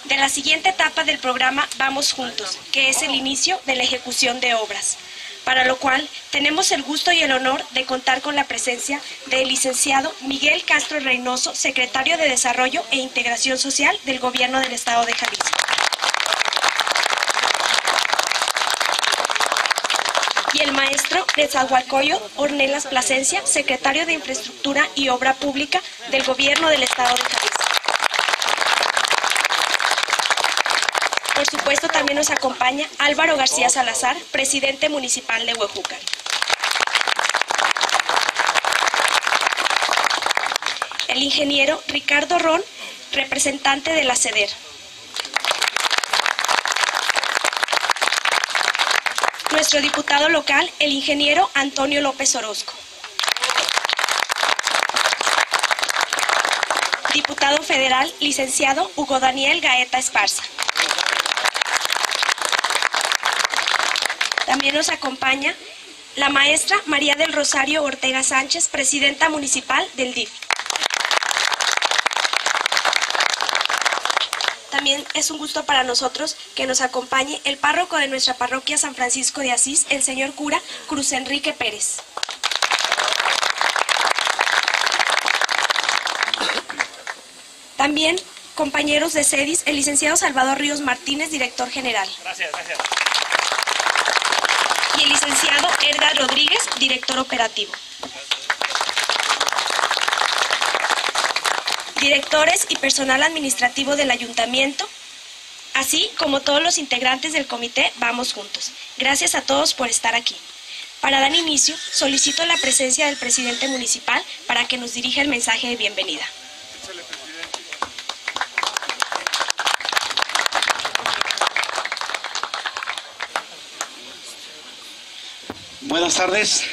de la siguiente etapa del programa Vamos Juntos, que es el inicio de la ejecución de obras, para lo cual tenemos el gusto y el honor de contar con la presencia del licenciado Miguel Castro Reynoso, secretario de Desarrollo e Integración Social del Gobierno del Estado de Jalisco. Y el maestro Nezahualcóyotl Ornelas Plasencia, secretario de Infraestructura y Obra Pública del Gobierno del Estado de Jalisco. Por supuesto, también nos acompaña Álvaro García Salazar, presidente municipal de Huejúcar. El ingeniero Ricardo Ron, representante de la CEDER. Nuestro diputado local, el ingeniero Antonio López Orozco. Diputado federal, licenciado Hugo Daniel Gaeta Esparza. También nos acompaña la maestra María del Rosario Ortega Sánchez, presidenta municipal del DIF. También es un gusto para nosotros que nos acompañe el párroco de nuestra parroquia San Francisco de Asís, el señor cura Cruz Enrique Pérez. También, compañeros de CEDIS, el licenciado Salvador Ríos Martínez, director general. Gracias. Y el licenciado Edgar Rodríguez, director operativo. Directores y personal administrativo del ayuntamiento, así como todos los integrantes del comité Vamos Juntos. Gracias a todos por estar aquí. Para dar inicio, solicito la presencia del presidente municipal para que nos dirija el mensaje de bienvenida. Buenas tardes.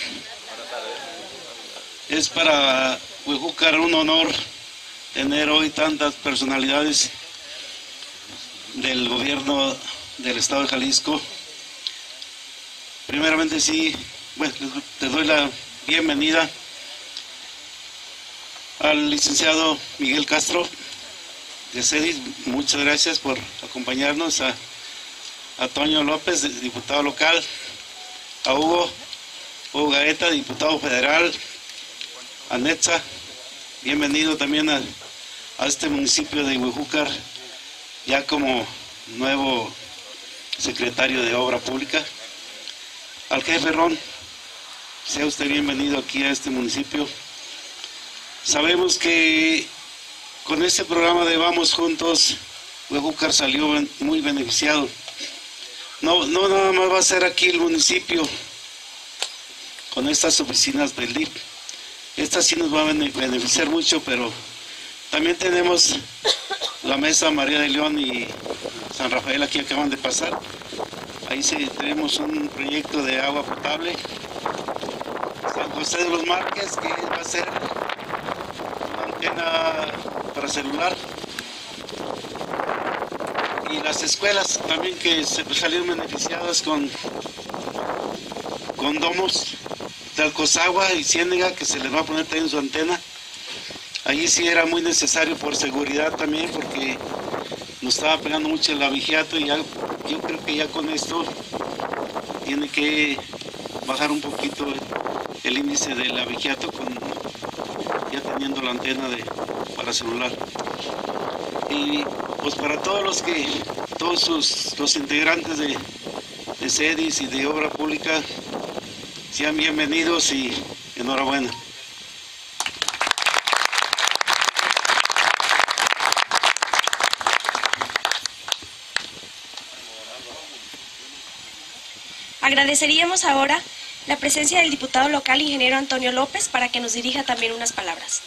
Es para Huejúcar un honor tener hoy tantas personalidades del gobierno del estado de Jalisco. Primeramente sí, bueno, les doy la bienvenida al licenciado Miguel Castro de CEDIS. Muchas gracias por acompañarnos. A Toño López, diputado local, a Hugo Gaeta, diputado federal, a Netza, bienvenido también a este municipio de Huejúcar, ya como nuevo secretario de Obra Pública. Al jefe Ron, sea usted bienvenido aquí a este municipio. Sabemos que con este programa de Vamos Juntos, Huejúcar salió muy beneficiado. No nada más va a ser aquí el municipio con estas oficinas del DIF. Estas sí nos van a beneficiar mucho, pero también tenemos la mesa María de León y San Rafael, aquí acaban de pasar. Ahí tenemos un proyecto de agua potable. San José de los Márquez, que va a ser una antena para celular. Y las escuelas también que salieron beneficiadas con domos de Alcozagua y Ciénega, que se les va a poner también su antena. Allí sí era muy necesario por seguridad también, porque nos estaba pegando mucho el abigeato y yo creo que ya con esto tiene que bajar un poquito el índice del abigeato ya teniendo la antena para celular. Y pues para todos los integrantes de CEDIS y de Obra Pública, sean bienvenidos y enhorabuena. Agradeceríamos ahora la presencia del diputado local, ingeniero Antonio López, para que nos dirija también unas palabras.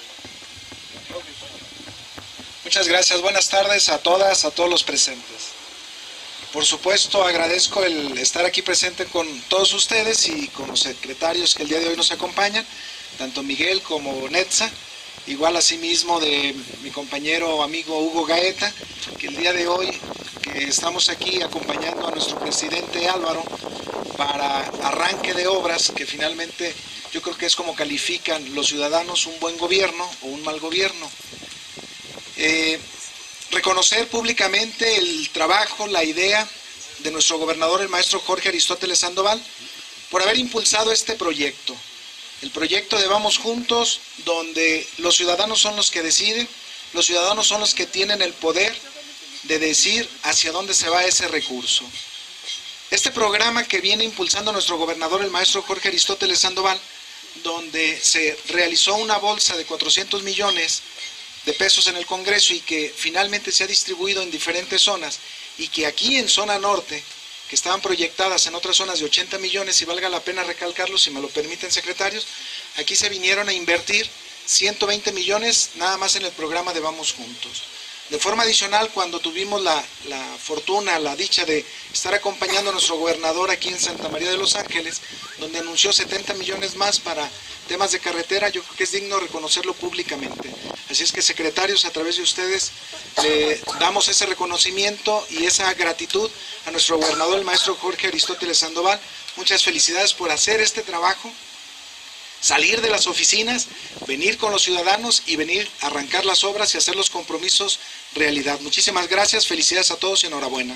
Muchas gracias, buenas tardes a todas, a todos los presentes. Por supuesto, agradezco el estar aquí presente con todos ustedes y con los secretarios que el día de hoy nos acompañan, tanto Miguel como Netza, igual asimismo de mi compañero amigo Hugo Gaeta, que el día de hoy que estamos aquí acompañando a nuestro presidente Álvaro para arranque de obras que finalmente yo creo que es como califican los ciudadanos un buen gobierno o un mal gobierno. reconocer públicamente el trabajo, la idea de nuestro gobernador, el maestro Jorge Aristóteles Sandoval, por haber impulsado este proyecto. El proyecto de Vamos Juntos, donde los ciudadanos son los que deciden, los ciudadanos son los que tienen el poder de decir hacia dónde se va ese recurso. Este programa que viene impulsando nuestro gobernador, el maestro Jorge Aristóteles Sandoval, donde se realizó una bolsa de 400 millones de pesos en el Congreso y que finalmente se ha distribuido en diferentes zonas, y que aquí en zona norte, que estaban proyectadas en otras zonas de 80 millones, y valga la pena recalcarlo, si me lo permiten, secretarios, aquí se vinieron a invertir 120 millones nada más en el programa de Vamos Juntos. De forma adicional, cuando tuvimos la fortuna, la dicha de estar acompañando a nuestro gobernador aquí en Santa María de los Ángeles, donde anunció 70 millones más para temas de carretera, yo creo que es digno reconocerlo públicamente. Así es que, secretarios, a través de ustedes, le damos ese reconocimiento y esa gratitud a nuestro gobernador, el maestro Jorge Aristóteles Sandoval. Muchas felicidades por hacer este trabajo, salir de las oficinas, venir con los ciudadanos y venir a arrancar las obras y hacer los compromisos realidad. Muchísimas gracias, felicidades a todos y enhorabuena.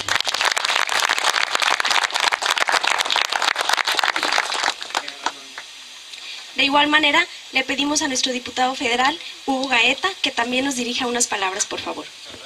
De igual manera, le pedimos a nuestro diputado federal, Hugo Gaeta, que también nos dirija unas palabras, por favor.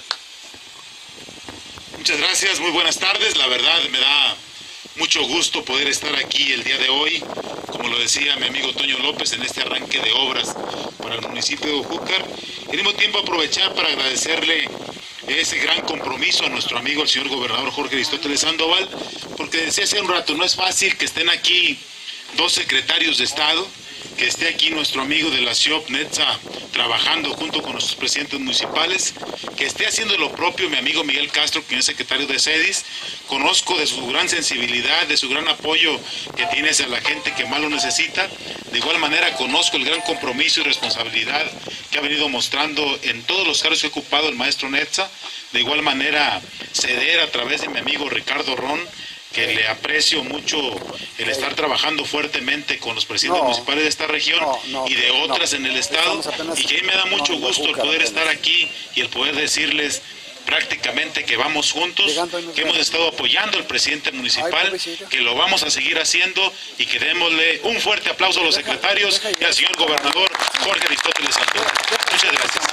Muchas gracias, muy buenas tardes. La verdad me da mucho gusto poder estar aquí el día de hoy, como lo decía mi amigo Toño López, en este arranque de obras para el municipio de Ojúcar. Y al mismo tiempo aprovechar para agradecerle ese gran compromiso a nuestro amigo el señor gobernador Jorge Aristóteles Sandoval, porque decía hace un rato, no es fácil que estén aquí dos secretarios de Estado, que esté aquí nuestro amigo de la CIOP, Netza, trabajando junto con nuestros presidentes municipales, que esté haciendo lo propio mi amigo Miguel Castro, quien es secretario de CEDIS. Conozco de su gran sensibilidad, de su gran apoyo que tiene hacia la gente que más lo necesita. De igual manera conozco el gran compromiso y responsabilidad que ha venido mostrando en todos los cargos que ha ocupado el maestro Netza. De igual manera ceder a través de mi amigo Ricardo Ron, que le aprecio mucho el estar trabajando fuertemente con los presidentes municipales de esta región y de otras en el estado, y que a mí me da mucho gusto el poder estar aquí y el poder decirles prácticamente que vamos juntos, que hemos estado apoyando al presidente municipal, que lo vamos a seguir haciendo, y que démosle un fuerte aplauso a los secretarios y al señor gobernador Jorge Aristóteles Sandoval. Muchas gracias.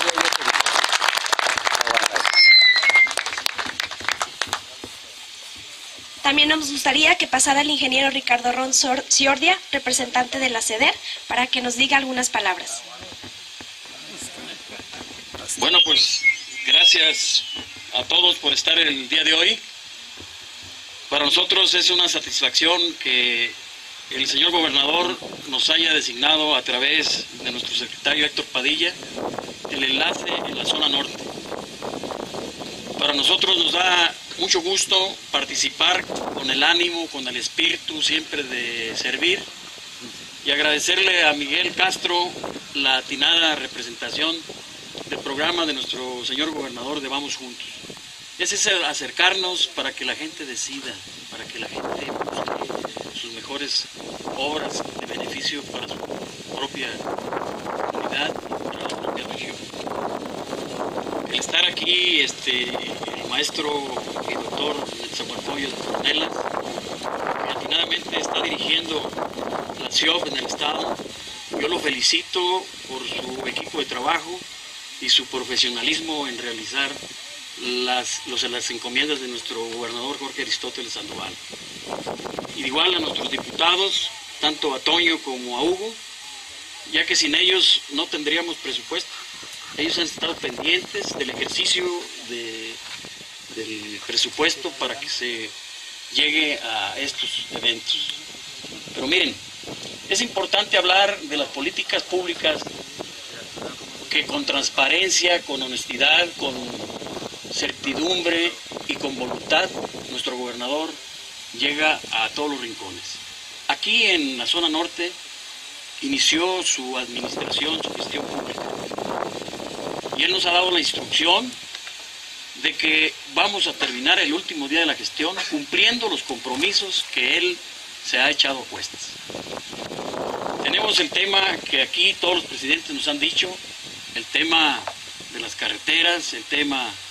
También nos gustaría que pasara el ingeniero Ricardo Ron Ciordia, representante de la CEDER, para que nos diga algunas palabras. Bueno, pues gracias a todos por estar el día de hoy. Para nosotros es una satisfacción que el señor gobernador nos haya designado a través de nuestro secretario Héctor Padilla el enlace en la zona norte. Para nosotros nos da mucho gusto participar con el ánimo, con el espíritu siempre de servir, y agradecerle a Miguel Castro la atinada representación del programa de nuestro señor gobernador de Vamos Juntos. Es ese acercarnos para que la gente decida, para que la gente busque sus mejores obras de beneficio para su propia comunidad y para la propia región. El estar aquí, el maestro y doctor Netzahualcóyotl de Ornelas, que atinadamente está dirigiendo la CIOP en el estado, yo lo felicito por su equipo de trabajo y su profesionalismo en realizar las encomiendas de nuestro gobernador Jorge Aristóteles Sandoval. Y igual a nuestros diputados, tanto a Toño como a Hugo, ya que sin ellos no tendríamos presupuesto. Ellos han estado pendientes del ejercicio del presupuesto para que se llegue a estos eventos. Pero miren, es importante hablar de las políticas públicas que con transparencia, con honestidad, con certidumbre y con voluntad, nuestro gobernador llega a todos los rincones. Aquí en la zona norte inició su administración, su gestión pública. Y él nos ha dado la instrucción de que vamos a terminar el último día de la gestión cumpliendo los compromisos que él se ha echado a cuestas. Tenemos el tema que aquí todos los presidentes nos han dicho, el tema de las carreteras, el tema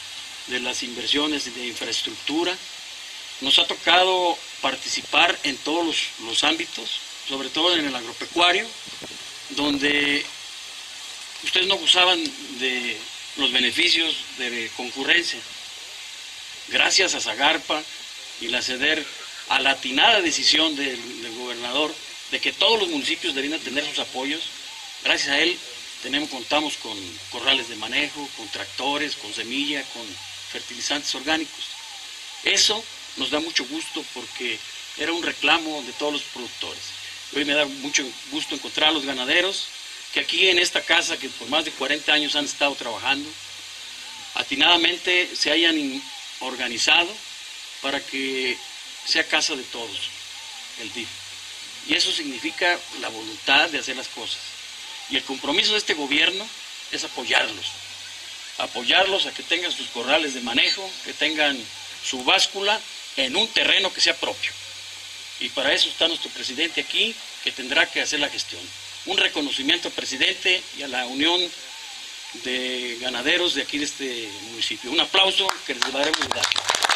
de las inversiones de infraestructura. Nos ha tocado participar en todos los ámbitos, sobre todo en el agropecuario, donde ustedes no gozaban de los beneficios de concurrencia. Gracias a Zagarpa y la CEDER, a la atinada decisión del gobernador de que todos los municipios debían tener sus apoyos, gracias a él contamos con corrales de manejo, con tractores, con semilla, con fertilizantes orgánicos. Eso nos da mucho gusto porque era un reclamo de todos los productores. Hoy me da mucho gusto encontrar a los ganaderos que aquí en esta casa, que por más de 40 años han estado trabajando, atinadamente se hayan organizado para que sea casa de todos, el DIF. Y eso significa la voluntad de hacer las cosas. Y el compromiso de este gobierno es apoyarlos a que tengan sus corrales de manejo, que tengan su báscula en un terreno que sea propio. Y para eso está nuestro presidente aquí, que tendrá que hacer la gestión. Un reconocimiento al presidente y a la unión de ganaderos de aquí de este municipio. Un aplauso que les daremos dar.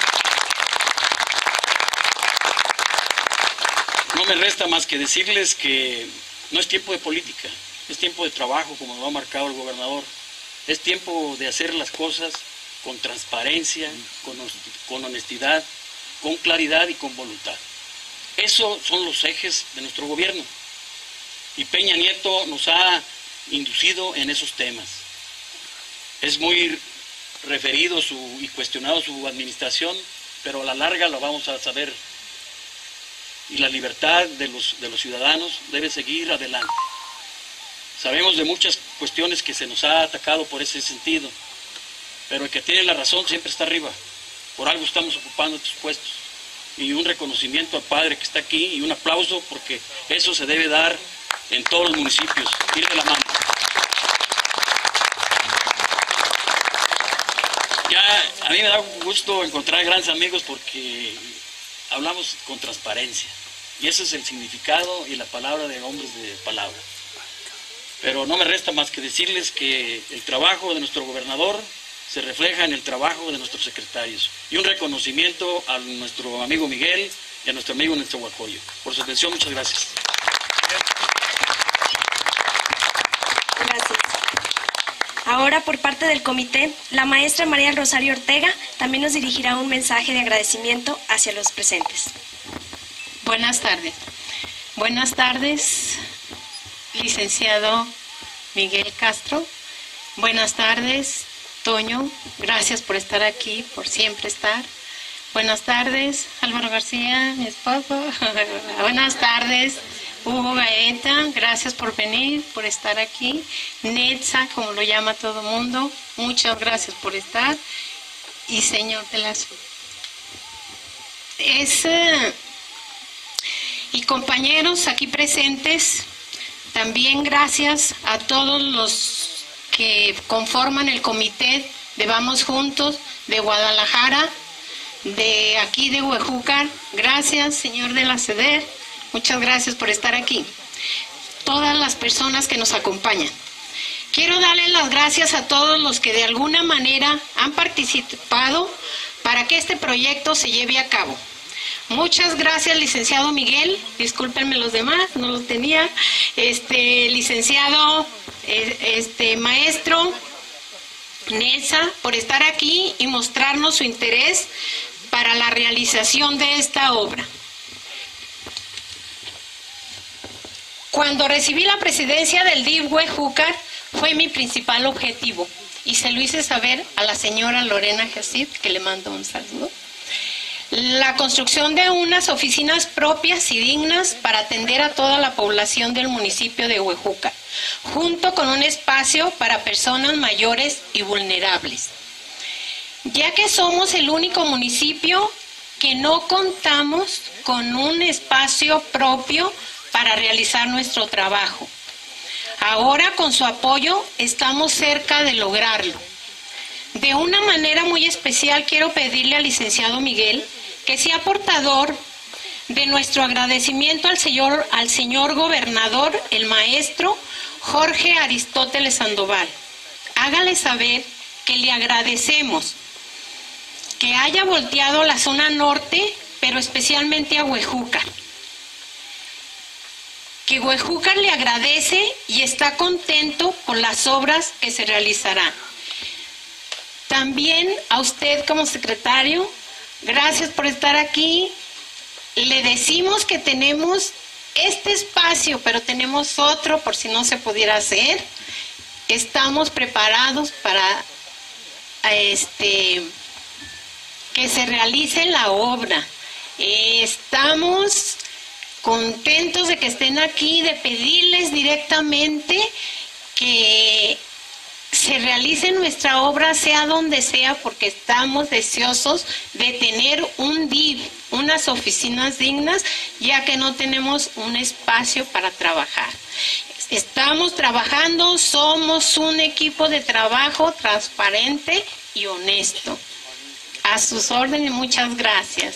No me resta más que decirles que no es tiempo de política, es tiempo de trabajo, como lo ha marcado el gobernador. Es tiempo de hacer las cosas con transparencia, con honestidad, con claridad y con voluntad. Esos son los ejes de nuestro gobierno. Y Peña Nieto nos ha inducido en esos temas. Es muy referido y cuestionado su administración, pero a la larga lo vamos a saber. Y la libertad de los ciudadanos debe seguir adelante. Sabemos de muchas cuestiones que se nos ha atacado por ese sentido, pero el que tiene la razón siempre está arriba. Por algo estamos ocupando estos puestos. Y un reconocimiento al padre que está aquí y un aplauso, porque eso se debe dar en todos los municipios, ir de la mano. Ya a mí me da gusto encontrar grandes amigos porque hablamos con transparencia. Y ese es el significado y la palabra de hombres de palabra. Pero no me resta más que decirles que el trabajo de nuestro gobernador se refleja en el trabajo de nuestros secretarios. Y un reconocimiento a nuestro amigo Miguel y a nuestro amigo Néstor Guacoyo. Por su atención, muchas gracias. Gracias. Ahora, por parte del comité, la maestra María del Rosario Ortega también nos dirigirá un mensaje de agradecimiento hacia los presentes. Buenas tardes. Buenas tardes, licenciado Miguel Castro. Buenas tardes, Toño. Gracias por estar aquí, por siempre estar. Buenas tardes, Álvaro García, mi esposo. Buenas tardes, Hugo Gaeta. Gracias por venir, por estar aquí. Netza, como lo llama todo el mundo. Muchas gracias por estar. Y señor de las... Y compañeros aquí presentes, también gracias a todos los que conforman el comité de Vamos Juntos de Guadalajara, de aquí de Huejúcar. Gracias, señor de la CEDER, muchas gracias por estar aquí. Todas las personas que nos acompañan. Quiero darles las gracias a todos los que de alguna manera han participado para que este proyecto se lleve a cabo. Muchas gracias, licenciado Miguel, discúlpenme los demás, no los tenía, licenciado, maestro Nesa, por estar aquí y mostrarnos su interés para la realización de esta obra. Cuando recibí la presidencia del DIF Huejúcar, fue mi principal objetivo, y se lo hice saber a la señora Lorena Jacid, que le mando un saludo. La construcción de unas oficinas propias y dignas para atender a toda la población del municipio de Huejúcar, junto con un espacio para personas mayores y vulnerables. Ya que somos el único municipio que no contamos con un espacio propio para realizar nuestro trabajo. Ahora, con su apoyo, estamos cerca de lograrlo. De una manera muy especial, quiero pedirle al licenciado Miguel que sea portador de nuestro agradecimiento al señor gobernador, el maestro Jorge Aristóteles Sandoval. Hágale saber que le agradecemos que haya volteado la zona norte, pero especialmente a Huejúcar. Que Huejúcar le agradece y está contento con las obras que se realizarán. También a usted como secretario, gracias por estar aquí. Le decimos que tenemos este espacio, pero tenemos otro por si no se pudiera hacer. Estamos preparados para que se realice la obra. Estamos contentos de que estén aquí, de pedirles directamente que se realice nuestra obra, sea donde sea, porque estamos deseosos de tener un DIF, unas oficinas dignas, ya que no tenemos un espacio para trabajar. Estamos trabajando, somos un equipo de trabajo transparente y honesto. A sus órdenes, muchas gracias.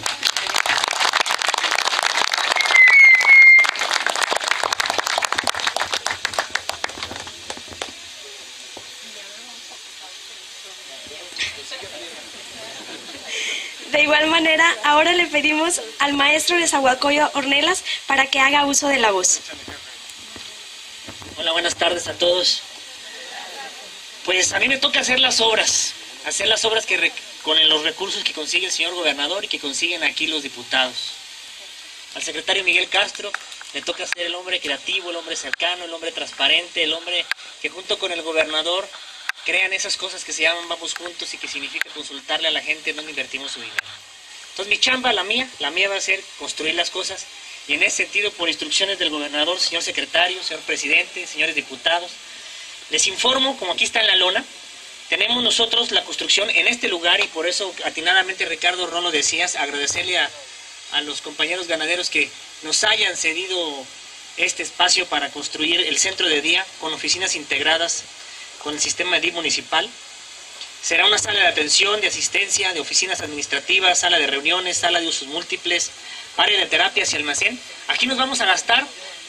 De igual manera, ahora le pedimos al maestro Nezahualcóyotl Ornelas para que haga uso de la voz. Hola, buenas tardes a todos. Pues a mí me toca hacer las obras que con los recursos que consigue el señor gobernador y que consiguen aquí los diputados. Al secretario Miguel Castro le toca ser el hombre creativo, el hombre cercano, el hombre transparente, el hombre que junto con el gobernador crean esas cosas que se llaman Vamos Juntos y que significa consultarle a la gente dónde invertimos su dinero. Entonces mi chamba, la mía va a ser construir las cosas y en ese sentido, por instrucciones del gobernador, señor secretario, señor presidente, señores diputados, les informo, como aquí está en la lona, tenemos nosotros la construcción en este lugar y por eso atinadamente Ricardo Ron lo decías, agradecerle a los compañeros ganaderos que nos hayan cedido este espacio para construir el centro de día con oficinas integradas con el sistema de DIF municipal. Será una sala de atención, de asistencia, de oficinas administrativas, sala de reuniones, sala de usos múltiples, área de terapias y almacén. Aquí nos vamos a gastar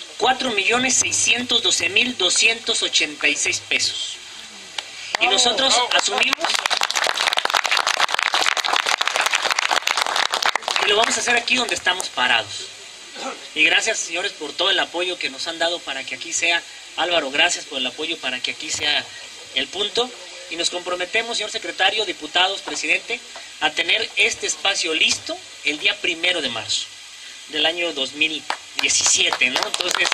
4.612.286 pesos. Y nosotros asumimos y lo vamos a hacer aquí donde estamos parados. Y gracias, señores, por todo el apoyo que nos han dado para que aquí sea, Álvaro, gracias por el apoyo para que aquí sea el punto. Y nos comprometemos, señor secretario, diputados, presidente, a tener este espacio listo el día 1 de marzo del año 2017, ¿no? Entonces,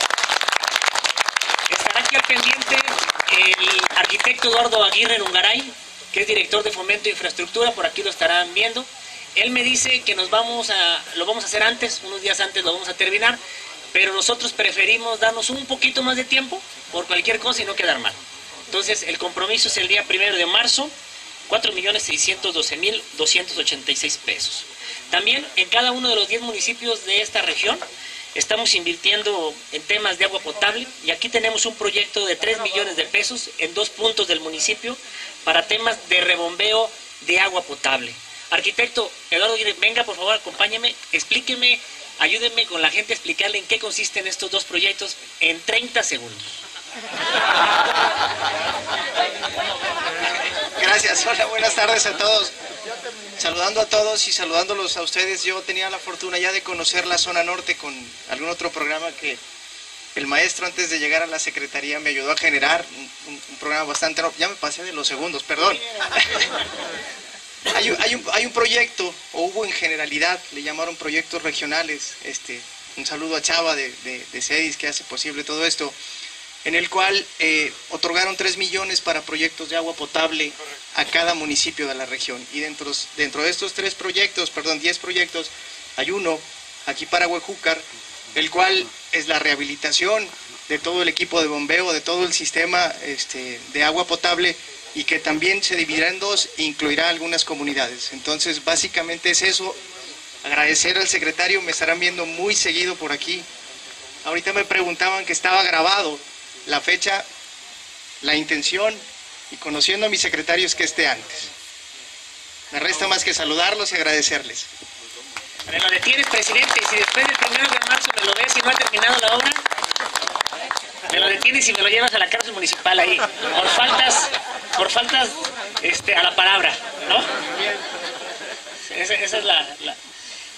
estará aquí al pendiente el arquitecto Eduardo Aguirre Lungaray, que es director de Fomento e Infraestructura, por aquí lo estarán viendo. Él me dice que lo vamos a hacer antes, unos días antes lo vamos a terminar, pero nosotros preferimos darnos un poquito más de tiempo por cualquier cosa y no quedar mal. Entonces, el compromiso es el día 1 de marzo, 4.612.286 pesos. También en cada uno de los 10 municipios de esta región estamos invirtiendo en temas de agua potable y aquí tenemos un proyecto de 3 millones de pesos en 2 puntos del municipio para temas de rebombeo de agua potable. Arquitecto Eduardo Aguirre, venga por favor, acompáñeme, explíqueme, ayúdenme con la gente a explicarle en qué consisten estos 2 proyectos en 30 segundos. Gracias, hola, buenas tardes a todos. Saludando a todos y saludándolos a ustedes, yo tenía la fortuna ya de conocer la zona norte con algún otro programa que el maestro antes de llegar a la secretaría me ayudó a generar, un programa bastante... Ya me pasé de los segundos, perdón. Hay un proyecto, o hubo en generalidad, le llamaron proyectos regionales, un saludo a Chava de CEDIS que hace posible todo esto, en el cual otorgaron 3 millones para proyectos de agua potable a cada municipio de la región. Y dentro de estos 10 proyectos, hay uno aquí para Huejúcar, el cual es la rehabilitación de todo el equipo de bombeo, de todo el sistema de agua potable, y que también se dividirá en 2 e incluirá algunas comunidades. Entonces, básicamente es eso. Agradecer al secretario, me estarán viendo muy seguido por aquí. Ahorita me preguntaban que estaba grabado la fecha, la intención, y conociendo a mis secretarios que esté antes. Me resta más que saludarlos y agradecerles. Me lo detienes, presidente, y si después del 1 de marzo me lo ves y no ha terminado la obra, me lo detienes y me lo llevas a la cárcel municipal ahí, por faltas a la palabra, ¿no?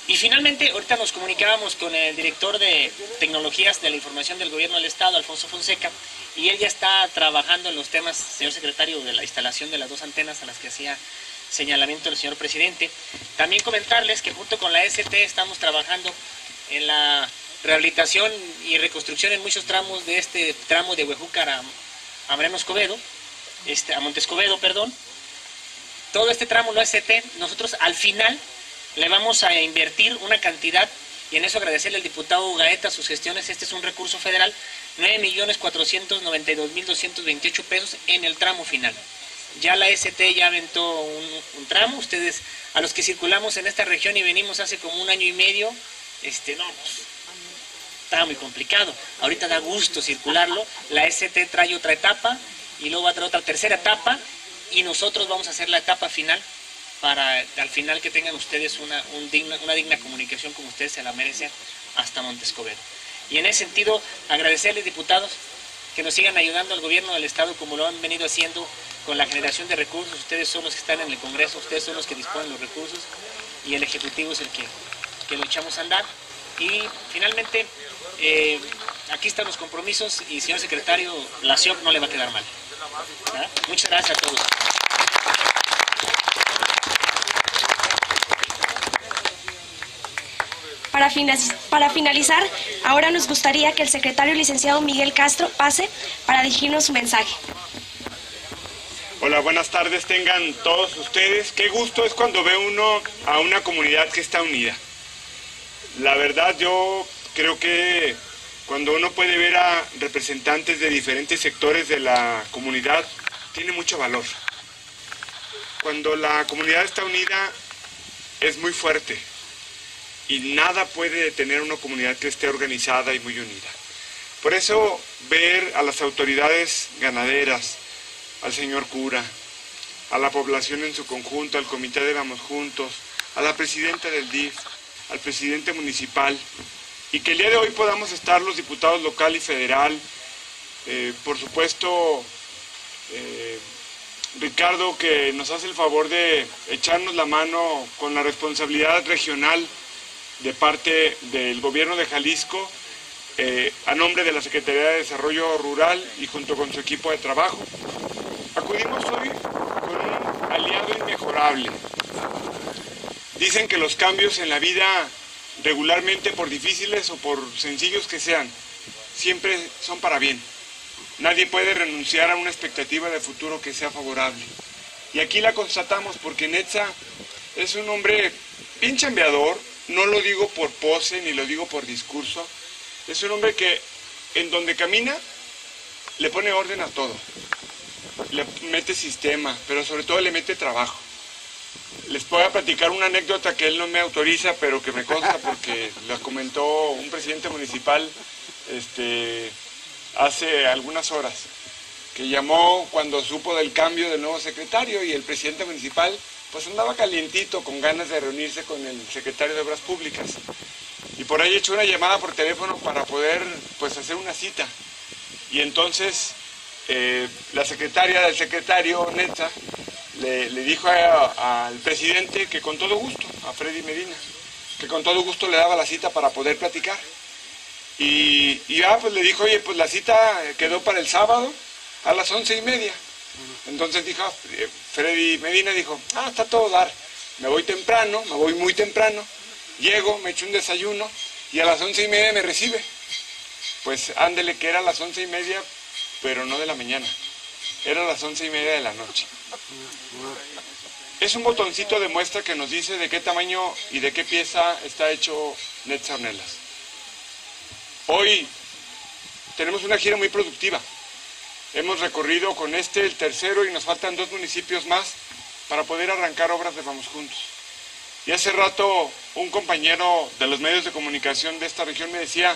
Y finalmente, ahorita nos comunicábamos con el director de Tecnologías de la Información del Gobierno del Estado, Alfonso Fonseca, y él ya está trabajando en los temas, señor secretario, de la instalación de las 2 antenas a las que hacía señalamiento el señor presidente. También comentarles que junto con la ST estamos trabajando en la rehabilitación y reconstrucción en muchos tramos de este tramo de Huejúcar a Mariano Escobedo, a Montescobedo, perdón. Todo este tramo, lo ST, nosotros al final le vamos a invertir una cantidad, y en eso agradecerle al diputado Gaeta sus gestiones. Este es un recurso federal, 9.492.228 pesos en el tramo final. Ya la ST ya aventó un tramo. Ustedes, a los que circulamos en esta región y venimos hace como 1 año y medio, no, pues, estaba muy complicado. Ahorita da gusto circularlo. La ST trae otra etapa y luego va a traer otra tercera etapa, y nosotros vamos a hacer la etapa final para al final que tengan ustedes una digna comunicación como ustedes se la merecen hasta Montescobedo. Y en ese sentido, agradecerles, diputados, que nos sigan ayudando al gobierno del Estado como lo han venido haciendo con la generación de recursos. Ustedes son los que están en el Congreso, ustedes son los que disponen los recursos, y el Ejecutivo es el que lo echamos a andar. Y finalmente, aquí están los compromisos, y señor secretario, la CIOC no le va a quedar mal. ¿Verdad? Muchas gracias a todos. Para finalizar, ahora nos gustaría que el secretario licenciado Miguel Castro pase para dirigirnos su mensaje. Hola, buenas tardes tengan todos ustedes. Qué gusto es cuando ve uno a una comunidad que está unida. La verdad, yo creo que cuando uno puede ver a representantes de diferentes sectores de la comunidad, tiene mucho valor. Cuando la comunidad está unida, es muy fuerte. Y nada puede detener una comunidad que esté organizada y muy unida. Por eso, ver a las autoridades ganaderas, al señor cura, a la población en su conjunto, al comité de Vamos Juntos, a la presidenta del DIF, al presidente municipal, y que el día de hoy podamos estar los diputados local y federal, por supuesto, Ricardo, que nos hace el favor de echarnos la mano con la responsabilidad regional de parte del gobierno de Jalisco, a nombre de la Secretaría de Desarrollo Rural y junto con su equipo de trabajo. Acudimos hoy con un aliado inmejorable. Dicen que los cambios en la vida, regularmente por difíciles o por sencillos que sean, siempre son para bien. Nadie puede renunciar a una expectativa de futuro que sea favorable. Y aquí la constatamos porque Netza es un hombre bien chambeador. No lo digo por pose, ni lo digo por discurso. Es un hombre que en donde camina le pone orden a todo. Le mete sistema, pero sobre todo le mete trabajo. Les voy a platicar una anécdota que él no me autoriza, pero que me consta porque la comentó un presidente municipal hace algunas horas, que llamó cuando supo del cambio del nuevo secretario, y el presidente municipal pues andaba calientito, con ganas de reunirse con el secretario de Obras Públicas. Y por ahí echó una llamada por teléfono para poder pues hacer una cita. Y entonces la secretaria del secretario, Netza, le dijo al presidente que con todo gusto, a Freddy Medina, que con todo gusto le daba la cita para poder platicar. Y pues le dijo, oye, pues la cita quedó para el sábado a las 11:30. Entonces dijo, Freddy Medina dijo, está todo dar, me voy temprano, me voy muy temprano, llego, me echo un desayuno y a las 11:30 me recibe. Pues ándele que era a las 11:30, pero no de la mañana, era a las 11:30 de la noche. Es un botoncito de muestra que nos dice de qué tamaño y de qué pieza está hecho Netza Ornelas. Hoy tenemos una gira muy productiva. Hemos recorrido con el tercero, y nos faltan 2 municipios más para poder arrancar obras de Vamos Juntos. Y hace rato un compañero de los medios de comunicación de esta región me decía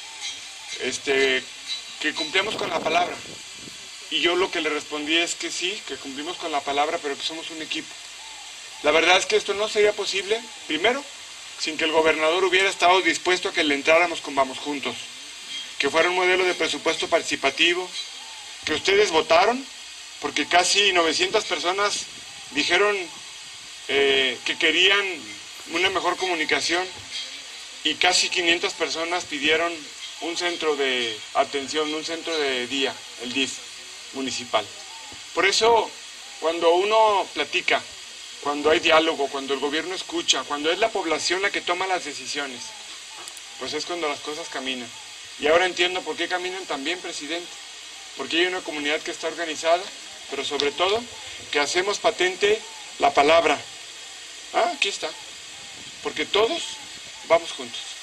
que cumplíamos con la palabra. Y yo lo que le respondí es que sí, que cumplimos con la palabra, pero que somos un equipo. La verdad es que esto no sería posible, primero, sin que el gobernador hubiera estado dispuesto a que le entráramos con Vamos Juntos, que fuera un modelo de presupuesto participativo, que ustedes votaron, porque casi 900 personas dijeron que querían una mejor comunicación y casi 500 personas pidieron un centro de atención, un centro de día, el DIF municipal. Por eso, cuando uno platica, cuando hay diálogo, cuando el gobierno escucha, cuando es la población la que toma las decisiones, pues es cuando las cosas caminan. Y ahora entiendo por qué caminan tan bien, presidente. Porque hay una comunidad que está organizada, pero sobre todo que hacemos patente la palabra. Ah, aquí está. Porque todos vamos juntos.